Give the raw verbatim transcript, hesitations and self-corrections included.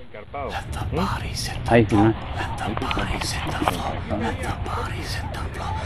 Encarpado. Let the ¿Mm? bodies hit the Ahí sí, floor. ¿no? Let the bodies hit the floor. Let the bodies hit the floor.